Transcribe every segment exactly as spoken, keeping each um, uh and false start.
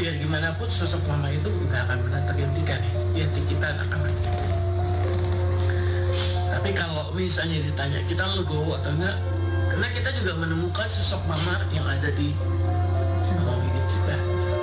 biar gimana pun sosok mama itu nggak akan pernah tergantikan ya di hati kita anak-anak. Tapi kalau misalnya ditanya kita legowo atau enggak, karena kita juga menemukan sosok mama yang ada di Mama Wiwit juga.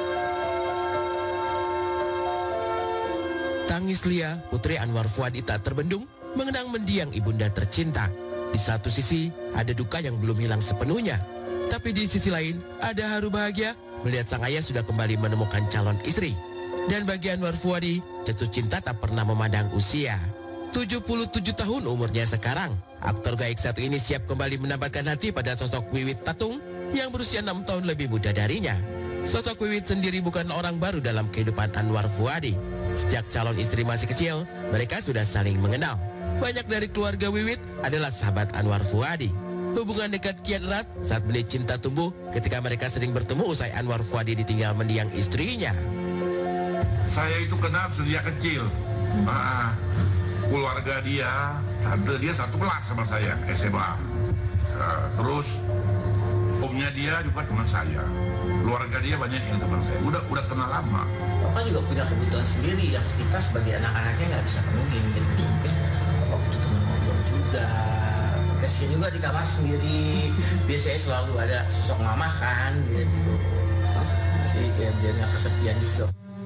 Tangis Lia, putri Anwar Fuady tak terbendung mengenang mendiang ibunda tercinta. Di satu sisi ada duka yang belum hilang sepenuhnya, tapi di sisi lain ada haru bahagia melihat sang ayah sudah kembali menemukan calon istri. Dan bagi Anwar Fuady, jatuh cinta tak pernah memandang usia. tujuh puluh tujuh tahun umurnya sekarang, aktor gaik satu ini siap kembali menambahkan hati pada sosok Wiwit Tatung yang berusia enam tahun lebih muda darinya. Sosok Wiwit sendiri bukan orang baru dalam kehidupan Anwar Fuady. Sejak calon istri masih kecil, mereka sudah saling mengenal. Banyak dari keluarga Wiwit adalah sahabat Anwar Fuady. Hubungan dekat kian erat saat benih cinta tumbuh ketika mereka sering bertemu usai Anwar Fuady ditinggal mendiang istrinya. Saya itu kenal sejak kecil. Nah, keluarga dia, tante dia satu kelas sama saya, S M A. Nah, terus omnya dia juga teman saya. Keluarga dia banyak yang teman saya. Udah udah kenal lama. Bapak juga punya kebutuhan sendiri yang kita sebagai anak-anaknya nggak bisa penuhin gitu. Mungkin Bapak butuh teman ngobrol juga. Kasian juga di kamar sendiri. Biasanya selalu ada sosok mama kan gitu. Masih kayak biar nggak kesepian gitu.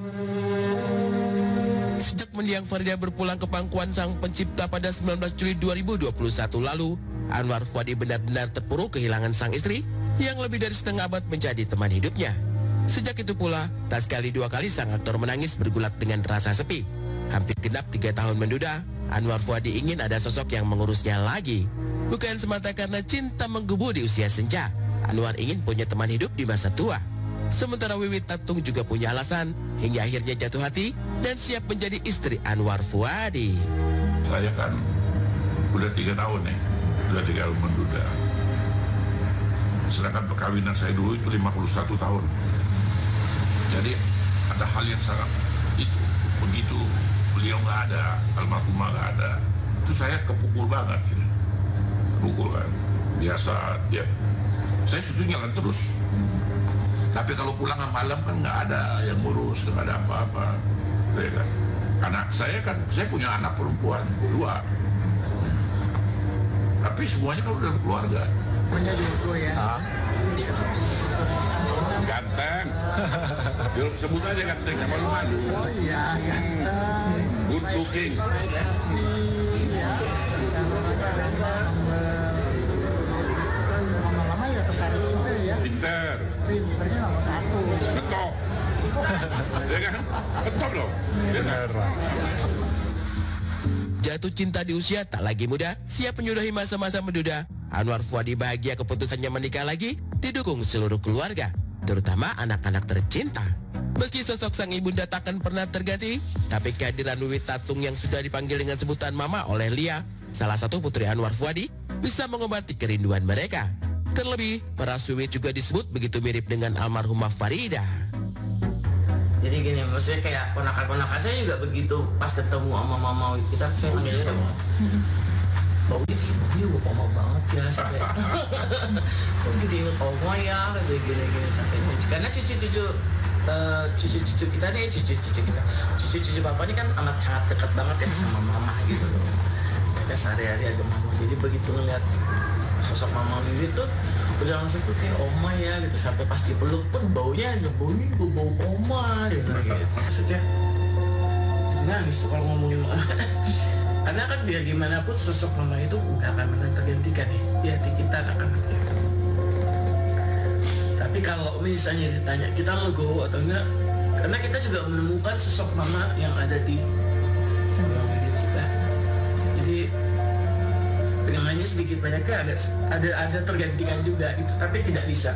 Sejak mendiang Farida berpulang ke pangkuan sang pencipta pada sembilan belas Juli dua ribu dua puluh satu lalu, Anwar Fuady benar-benar terpuruk kehilangan sang istri yang lebih dari setengah abad menjadi teman hidupnya. Sejak itu pula, tak sekali dua kali sang aktor menangis bergulat dengan rasa sepi. Hampir genap tiga tahun menduda, Anwar Fuady ingin ada sosok yang mengurusnya lagi. Bukan semata karena cinta menggebu di usia senja, Anwar ingin punya teman hidup di masa tua. Sementara Wiwit Tatung juga punya alasan hingga akhirnya jatuh hati dan siap menjadi istri Anwar Fuady. Saya kan udah tiga tahun ya, udah tiga tahun menduda. Sedangkan perkawinan saya dulu itu lima puluh satu tahun. Jadi ada hal yang sangat itu, begitu beliau nggak ada, almarhumah nggak ada, itu saya kepukul banget gitu. Pukul kan, biasa ya. Saya sudah jalan terus. Tapi kalau pulang malam kan nggak ada yang ngurus, nggak ada apa-apa, ya kan. Anak saya kan, saya punya anak perempuan dua. Tapi semuanya kan udah keluarga. Punya dulu ya. Hah? Ganteng. Belum sebut aja ganteng, sama lu malu. Oh iya, ganteng. Good looking. Iya. Lama-lama ya tertarik pinter ya. Pinter. Pinternya nomor satu. Betok. Ya kan? Betok dong. Bener. Jatuh cinta di usia tak lagi muda, siap menyudahi masa-masa menduda, Anwar Fuady bahagia keputusannya menikah lagi, didukung seluruh keluarga, terutama anak-anak tercinta. Meski sosok sang ibunda takkan pernah terganti, tapi kehadiran Wiwit Tatung yang sudah dipanggil dengan sebutan Mama oleh Lia, salah satu putri Anwar Fuady, bisa mengobati kerinduan mereka. Terlebih, para Wiwit juga disebut begitu mirip dengan almarhumah Farida. Jadi gini, maksudnya kayak ponakan-ponakan saya juga begitu pas ketemu sama mama kita, saya manggilnya sama Bau gitu, ini gue oma banget ya sampai kok gitu inget oma ya, kayak gini-gini sampai cucu, karena cucu-cucu uh, cucu-cucu kita nih, cucu-cucu kita cucu-cucu papa ini kan amat sangat dekat banget ya sama mama gitu loh. Mereka sehari-hari ada mama, jadi begitu ngeliat sosok mama Wiwit tuh udah langsung tuh kayak oma ya gitu, sampai pas dipeluk pun baunya, baunya juga bau oma gitu, gitu. Maksudnya nangis tuh kalau ngomongin mama. Karena kan biar gimana pun sosok mama itu nggak akan pernah tergantikan ya di hati kita anak-anaknya. Tapi kalau misalnya ditanya kita legowo atau enggak, karena kita juga menemukan sosok mama yang ada di Mama Wiwit juga. Jadi namanya sedikit banyaknya ada ada ada tergantikan juga gitu, tapi tidak bisa.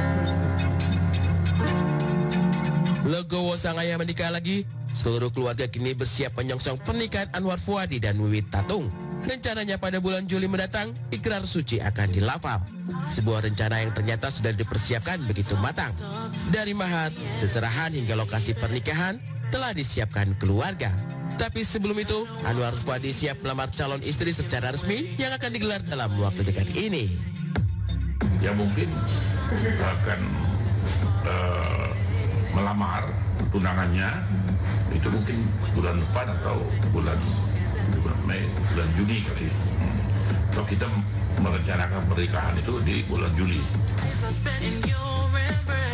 Legowo sang ayah menikah lagi, seluruh keluarga kini bersiap menyongsong pernikahan Anwar Fuady dan Wiwit Tatung. Rencananya pada bulan Juli mendatang, ikrar suci akan dilafal. Sebuah rencana yang ternyata sudah dipersiapkan begitu matang. Dari mahar, seserahan hingga lokasi pernikahan telah disiapkan keluarga. Tapi sebelum itu, Anwar Fuady siap melamar calon istri secara resmi yang akan digelar dalam waktu dekat ini. Ya mungkin akan uh, melamar melamar tunangannya itu mungkin bulan depan atau bulan bulan Mei, bulan Juni kali. Kalau kita merencanakan pernikahan itu di bulan Juli.